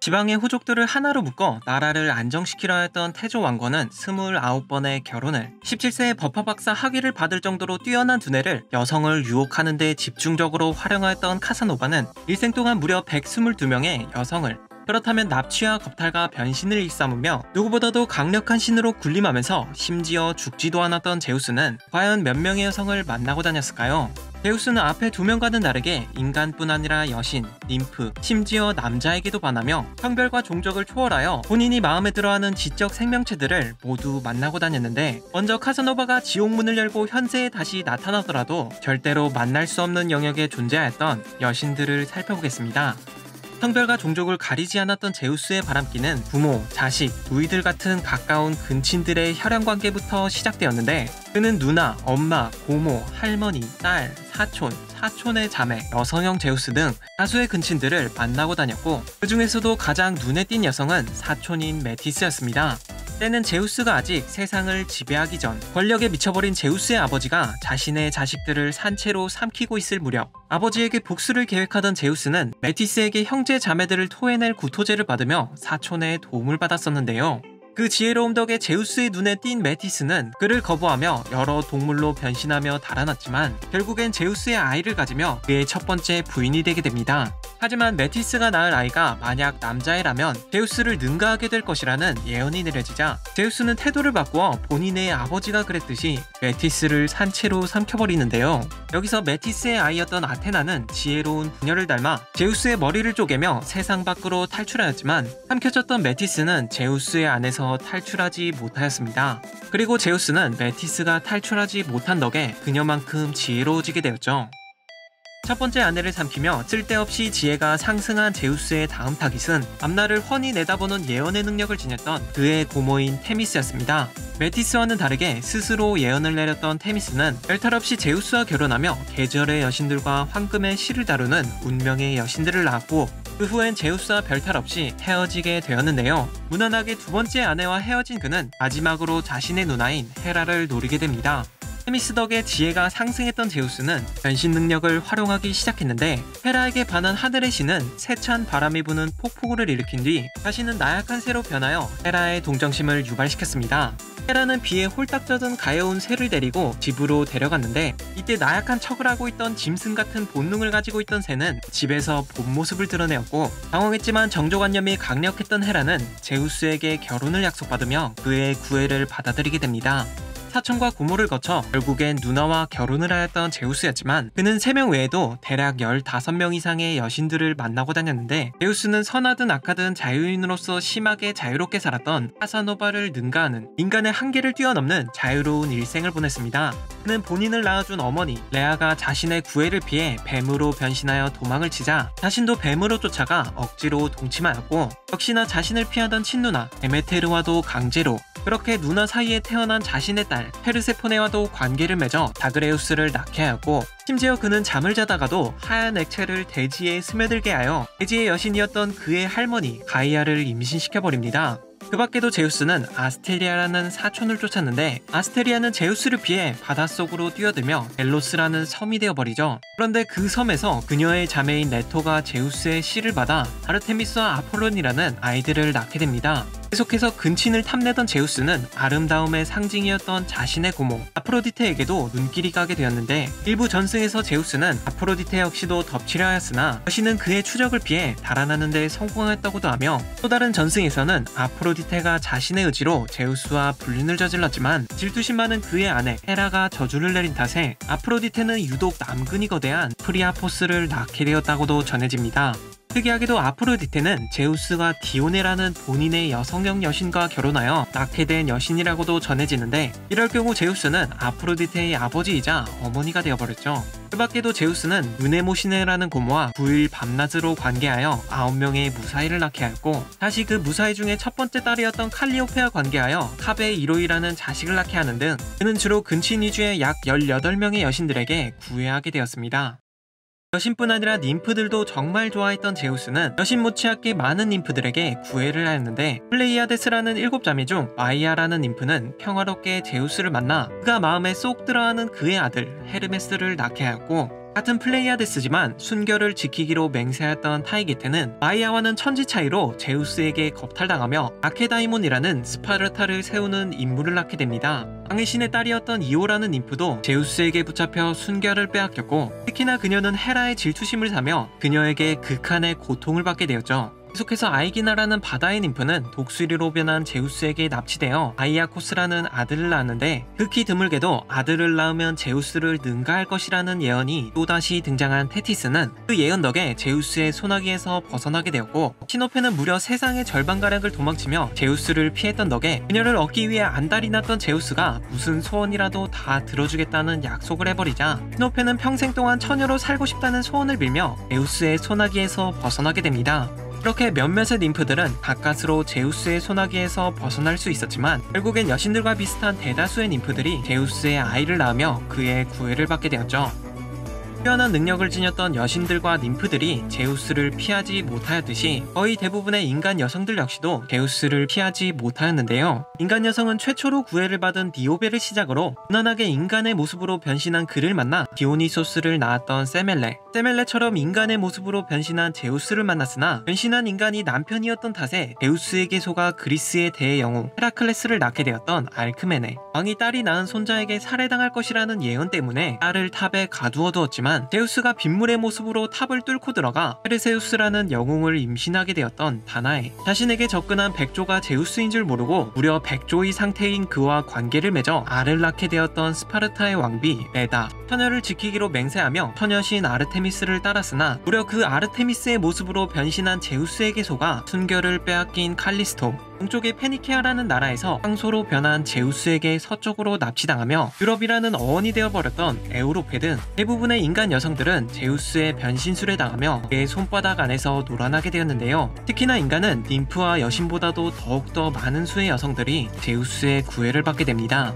지방의 후족들을 하나로 묶어 나라를 안정시키려 했던 태조 왕건은 29번의 결혼을, 17세에 법화박사 학위를 받을 정도로 뛰어난 두뇌를 여성을 유혹하는 데 집중적으로 활용하였던 카사노바는 일생 동안 무려 122명의 여성을, 그렇다면 납치와 겁탈과 변신을 일삼으며 누구보다도 강력한 신으로 군림하면서 심지어 죽지도 않았던 제우스는 과연 몇 명의 여성을 만나고 다녔을까요? 제우스는 앞에 두 명과는 다르게 인간뿐 아니라 여신, ним프, 심지어 남자에게도 반하며 성별과 종족을 초월하여 본인이 마음에 들어하는 지적 생명체들을 모두 만나고 다녔는데, 먼저 카사노바가 지옥문을 열고 현세에 다시 나타나더라도 절대로 만날 수 없는 영역에 존재하였던 여신들을 살펴보겠습니다. 성별과 종족을 가리지 않았던 제우스의 바람기는 부모, 자식, 누이들 같은 가까운 근친들의 혈연관계부터 시작되었는데, 그는 누나, 엄마, 고모, 할머니, 딸, 사촌, 사촌의 자매, 여성형 제우스 등 다수의 근친들을 만나고 다녔고, 그 중에서도 가장 눈에 띈 여성은 사촌인 메티스였습니다. 때는 제우스가 아직 세상을 지배하기 전, 권력에 미쳐버린 제우스의 아버지가 자신의 자식들을 산채로 삼키고 있을 무렵, 아버지에게 복수를 계획하던 제우스는 메티스에게 형제 자매들을 토해낼 구토제를 받으며 사촌의 도움을 받았었는데요. 그 지혜로움 덕에 제우스의 눈에 띈 메티스는 그를 거부하며 여러 동물로 변신하며 달아났지만 결국엔 제우스의 아이를 가지며 그의 첫 번째 부인이 되게 됩니다. 하지만 메티스가 낳을 아이가 만약 남자애라면 제우스를 능가하게 될 것이라는 예언이 내려지자 제우스는 태도를 바꾸어 본인의 아버지가 그랬듯이 메티스를 산채로 삼켜버리는데요. 여기서 메티스의 아이였던 아테나는 지혜로운 부녀를 닮아 제우스의 머리를 쪼개며 세상 밖으로 탈출하였지만 삼켜졌던 메티스는 제우스의 안에서 탈출하지 못하였습니다. 그리고 제우스는 메티스가 탈출하지 못한 덕에 그녀만큼 지혜로워지게 되었죠. 첫 번째 아내를 삼키며 쓸데없이 지혜가 상승한 제우스의 다음 타깃은 앞날을 훤히 내다보는 예언의 능력을 지녔던 그의 고모인 테미스였습니다. 메티스와는 다르게 스스로 예언을 내렸던 테미스는 별탈 없이 제우스와 결혼하며 계절의 여신들과 황금의 실을 다루는 운명의 여신들을 낳았고, 그 후엔 제우스와 별탈 없이 헤어지게 되었는데요. 무난하게 두 번째 아내와 헤어진 그는 마지막으로 자신의 누나인 헤라를 노리게 됩니다. 테미스 덕에 지혜가 상승했던 제우스는 변신 능력을 활용하기 시작했는데, 헤라에게 반한 하늘의 신은 세찬 바람이 부는 폭풍우를 일으킨 뒤 자신은 나약한 새로 변하여 헤라의 동정심을 유발시켰습니다. 헤라는 비에 홀딱 젖은 가여운 새를 데리고 집으로 데려갔는데, 이때 나약한 척을 하고 있던 짐승 같은 본능을 가지고 있던 새는 집에서 본 모습을 드러내었고, 당황했지만 정조관념이 강력했던 헤라는 제우스에게 결혼을 약속받으며 그의 구애를 받아들이게 됩니다. 사촌과 고모를 거쳐 결국엔 누나와 결혼을 하였던 제우스였지만 그는 3명 외에도 대략 15명 이상의 여신들을 만나고 다녔는데, 제우스는 선하든 악하든 자유인으로서 심하게 자유롭게 살았던 카사노바를 능가하는 인간의 한계를 뛰어넘는 자유로운 일생을 보냈습니다. 그는 본인을 낳아준 어머니 레아가 자신의 구애를 피해 뱀으로 변신하여 도망을 치자 자신도 뱀으로 쫓아가 억지로 동침하였고, 역시나 자신을 피하던 친누나 데메테르와도 강제로, 그렇게 누나 사이에 태어난 자신의 딸 페르세포네와도 관계를 맺어 다그레우스를 낳게 하였고, 심지어 그는 잠을 자다가도 하얀 액체를 대지에 스며들게 하여 대지의 여신이었던 그의 할머니 가이아를 임신시켜버립니다. 그 밖에도 제우스는 아스테리아라는 사촌을 쫓았는데, 아스테리아는 제우스를 피해 바닷속으로 뛰어들며 델로스라는 섬이 되어버리죠. 그런데 그 섬에서 그녀의 자매인 레토가 제우스의 씨를 받아 아르테미스와 아폴론이라는 아이들을 낳게 됩니다. 계속해서 근친을 탐내던 제우스는 아름다움의 상징이었던 자신의 고모 아프로디테에게도 눈길이 가게 되었는데, 일부 전승에서 제우스는 아프로디테 역시도 덮치려 하였으나 여신은 그의 추적을 피해 달아나는 데 성공했다고도 하며, 또 다른 전승에서는 아프로디테가 자신의 의지로 제우스와 불륜을 저질렀지만 질투심 많은 그의 아내 헤라가 저주를 내린 탓에 아프로디테는 유독 남근이 거대한 프리아포스를 낳게 되었다고도 전해집니다. 특이하게도 아프로디테는 제우스가 디오네라는 본인의 여성형 여신과 결혼하여 낳게 된 여신이라고도 전해지는데, 이럴 경우 제우스는 아프로디테의 아버지이자 어머니가 되어버렸죠. 그 밖에도 제우스는 유네모시네라는 고모와 9일 밤낮으로 관계하여 9명의 무사히를 낳게 하였고, 다시 그 무사히 중에 첫 번째 딸이었던 칼리오페와 관계하여 카베 이로이라는 자식을 낳게 하는 등 그는 주로 근친 위주의 약 18명의 여신들에게 구애하게 되었습니다. 여신뿐 아니라 ним프들도 정말 좋아했던 제우스는 여신 못지않게 많은 ним프들에게 구애를 하였는데, 플레이아데스라는 7자매 중 마이아라는 ним프는 평화롭게 제우스를 만나 그가 마음에 쏙 들어하는 그의 아들 헤르메스를 낳게 하였고, 같은 플레이아데스지만 순결을 지키기로 맹세했던 타이게테는 마이아와는 천지 차이로 제우스에게 겁탈당하며 아케다이몬이라는 스파르타를 세우는 임무를 낳게 됩니다. 왕의 신의 딸이었던 이오라는 님프도 제우스에게 붙잡혀 순결을 빼앗겼고, 특히나 그녀는 헤라의 질투심을 사며 그녀에게 극한의 고통을 받게 되었죠. 계속해서 아이기나라는 바다의 님프는 독수리로 변한 제우스에게 납치되어 아이아코스라는 아들을 낳았는데, 극히 드물게도 아들을 낳으면 제우스를 능가할 것이라는 예언이 또다시 등장한 테티스는 그 예언 덕에 제우스의 소나기에서 벗어나게 되었고, 시노페는 무려 세상의 절반가량을 도망치며 제우스를 피했던 덕에 그녀를 얻기 위해 안달이 났던 제우스가 무슨 소원이라도 다 들어주겠다는 약속을 해버리자 시노페는 평생 동안 처녀로 살고 싶다는 소원을 빌며 제우스의 소나기에서 벗어나게 됩니다. 이렇게 몇몇의 님프들은 가까스로 제우스의 소나기에서 벗어날 수 있었지만 결국엔 여신들과 비슷한 대다수의 님프들이 제우스의 아이를 낳으며 그의 구애를 받게 되었죠. 뛰어난 능력을 지녔던 여신들과 님프들이 제우스를 피하지 못하였듯이 거의 대부분의 인간 여성들 역시도 제우스를 피하지 못하였는데요. 인간 여성은 최초로 구애를 받은 디오베를 시작으로 무난하게 인간의 모습으로 변신한 그를 만나 디오니소스를 낳았던 세멜레처럼 인간의 모습으로 변신한 제우스를 만났으나 변신한 인간이 남편이었던 탓에 제우스에게 속아 그리스의 대영웅 헤라클레스를 낳게 되었던 알크메네, 왕이 딸이 낳은 손자에게 살해당할 것이라는 예언 때문에 딸을 탑에 가두어 두었지만 제우스가 빗물의 모습으로 탑을 뚫고 들어가 페르세우스라는 영웅을 임신하게 되었던 다나에, 자신에게 접근한 백조가 제우스인 줄 모르고 무려 백조의 상태인 그와 관계를 맺어 알을 낳게 되었던 스파르타의 왕비 레다, 처녀를 지키기로 맹세하며 처녀신 아르테미스를 따랐으나 무려 그 아르테미스의 모습으로 변신한 제우스에게 속아 순결을 빼앗긴 칼리스토, 동쪽의 페니케아라는 나라에서 황소로 변한 제우스에게 서쪽으로 납치당하며 유럽이라는 어원이 되어버렸던 에우로페 등 대부분의 인간 여성들은 제우스의 변신술에 당하며 그의 손바닥 안에서 놀아나게 되었는데요. 특히나 인간은 님프와 여신보다도 더욱더 많은 수의 여성들이 제우스의 구애를 받게 됩니다.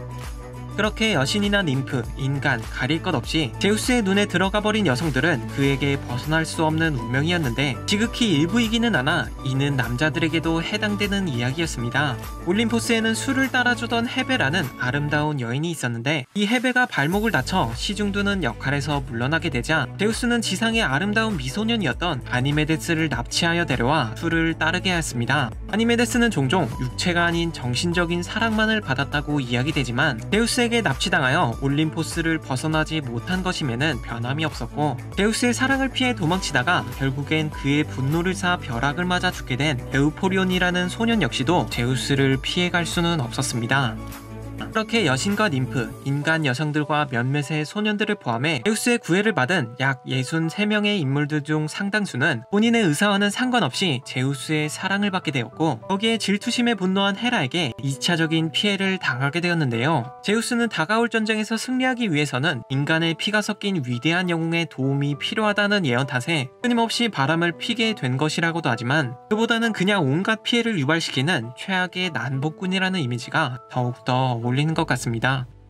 그렇게 여신이나 님프, 인간 가릴 것 없이 제우스의 눈에 들어가 버린 여성들은 그에게 벗어날 수 없는 운명이었는데, 지극히 일부이기는 하나 이는 남자들에게도 해당되는 이야기였습니다. 올림포스에는 술을 따라주던 헤베라는 아름다운 여인이 있었는데, 이 헤베가 발목을 다쳐 시중두는 역할에서 물러나게 되자 제우스는 지상의 아름다운 미소년이었던 아니메데스를 납치하여 데려와 술을 따르게 하였습니다. 아니메데스는 종종 육체가 아닌 정신적인 사랑만을 받았다고 이야기되지만 제우스에게 납치당하여 올림포스를 벗어나지 못한 것임에는 변함이 없었고, 제우스의 사랑을 피해 도망치다가 결국엔 그의 분노를 사 벼락을 맞아 죽게 된 에우포리온이라는 소년 역시도 제우스를 피해갈 수는 없었습니다. 그렇게 여신과 님프, 인간 여성들과 몇몇의 소년들을 포함해 제우스의 구애를 받은 약 63명의 인물들 중 상당수는 본인의 의사와는 상관없이 제우스의 사랑을 받게 되었고, 거기에 질투심에 분노한 헤라에게 2차적인 피해를 당하게 되었는데요. 제우스는 다가올 전쟁에서 승리하기 위해서는 인간의 피가 섞인 위대한 영웅의 도움이 필요하다는 예언 탓에 끊임없이 바람을 피게 된 것이라고도 하지만, 그보다는 그냥 온갖 피해를 유발시키는 최악의 난복꾼이라는 이미지가 더욱더 어울리는 것 같습니다.